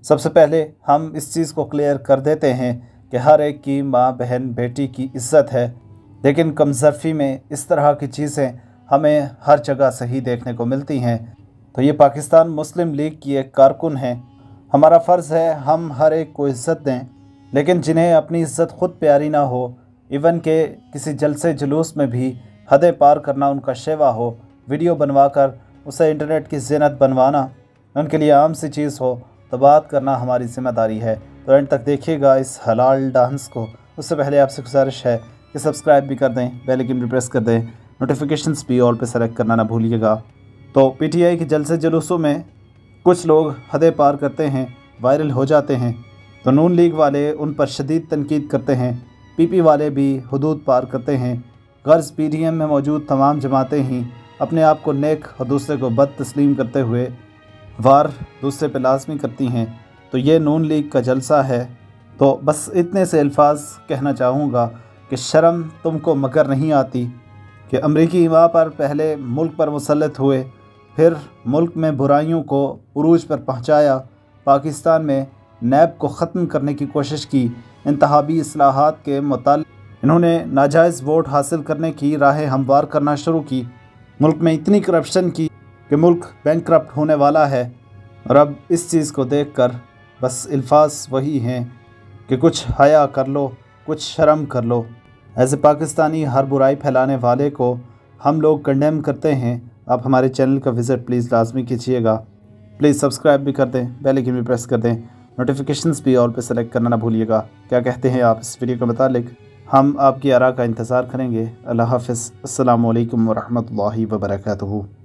सबसे पहले हम इस चीज़ को क्लियर कर देते हैं कि हर एक की माँ बहन बेटी की इज़्ज़त है, लेकिन कमज़रफ़ी में इस तरह की चीज़ें हमें हर जगह सही देखने को मिलती हैं। तो ये पाकिस्तान मुस्लिम लीग की एक कारकुन है। हमारा फ़र्ज़ है हम हर एक को इज़्ज़त दें, लेकिन जिन्हें अपनी इज़्ज़त ख़ुद प्यारी ना हो, इवन के किसी जलसे जुलूस में भी हदें पार करना उनका शेवा हो, वीडियो बनवा कर उसे इंटरनेट की ज़ीनत बनवाना उनके लिए आम सी चीज़ हो, तो बात करना हमारी ज़िम्मेदारी है। तो एंड तक देखिएगा इस हलाल डांस को। उससे पहले आपसे गुजारिश है कि सब्सक्राइब भी कर दें, बेल आइकन भी प्रेस कर दें, नोटिफिकेशंस भी ऑल पे सेलेक्ट करना ना भूलिएगा। तो पीटीआई के जलसे जुलूसों में कुछ लोग हदें पार करते हैं, वायरल हो जाते हैं, तो नून लीग वाले उन पर शदीद तनकीद करते हैं। पीपी वाले भी हदूद पार करते हैं। गर्ज पीडीएम में मौजूद तमाम जमातें ही अपने आप को नेक और दूसरे को बद तस्लीम करते हुए वार दूसरे पे लाजमी करती हैं। तो ये नून लीग का जलसा है। तो बस इतने से अल्फाज कहना चाहूँगा कि शर्म तुमको मगर नहीं आती कि अमरीकी हवा पर पहले मुल्क पर मुसल्लत हुए, फिर मुल्क में बुराइयों को उरूज पर पहुँचाया, पाकिस्तान में नैब को ख़त्म करने की कोशिश की, इंतहाबी इस्लाहात के मुताल्लिक़ इन्होंने नाजायज़ वोट हासिल करने की राहें हमवार करना शुरू की, मुल्क में इतनी करप्शन की कि मुल्क बैंकक्रप्ट होने वाला है। और अब इस चीज़ को देखकर बस अल्फाज वही हैं कि कुछ हया कर लो, कुछ शर्म कर लो। ऐसे पाकिस्तानी हर बुराई फैलाने वाले को हम लोग कंडेम करते हैं। आप हमारे चैनल का विज़िट प्लीज़ लाजमी कीजिएगा। प्लीज़ सब्सक्राइब भी कर दें, बेल आइकन भी प्रेस कर दें, नोटिफिकेशंस भी ऑल पे सेलेक्ट करना ना भूलिएगा। क्या कहते हैं आप इस वीडियो के मुतालिक? हम आपकी आरा का इंतज़ार करेंगे। अल्लाह हाफ़िज़। अस्सलामु अलैकुम व रहमतुल्लाहि व बरकातुहू।